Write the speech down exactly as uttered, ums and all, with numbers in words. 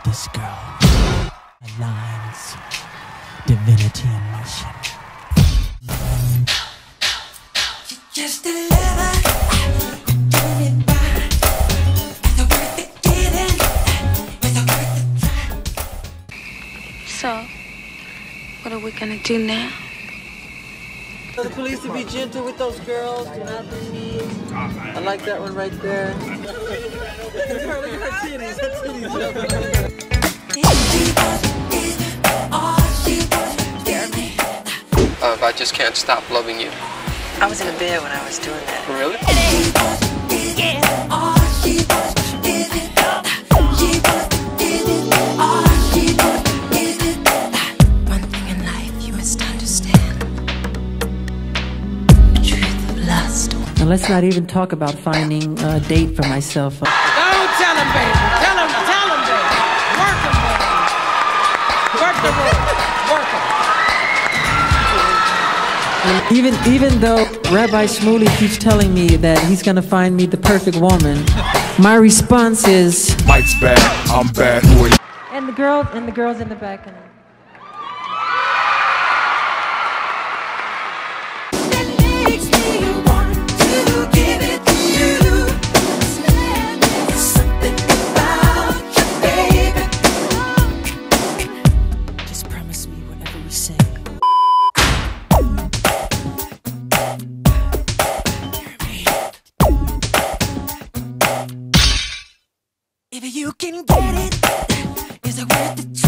this girl. Her lines, divinity in motion. Just deliver, doing it right. It's a worth the giving, it's a worth the try. So, what are we gonna do now? Tell the police to be gentle with those girls, do not be mean. I like that one right there. Look at her, look at her titties, her titties. Uh, if I just can't stop loving you. I was in the bed when I was doing that. Really? One thing in life you must understand. The truth of lust. And let's not even talk about finding a date for myself. Don't tell him, baby. Tell him, tell him, baby. Work him, baby. Work the room. Work him. And even even though Rabbi Shmuley keeps telling me that he's gonna find me the perfect woman, my response is, Mike's bad, I'm bad, who are you? and the girls and the girls in the back. And Makes me want to give it to you. There's something about you, baby. Just promise me whatever we say. If you can get it, is it worth the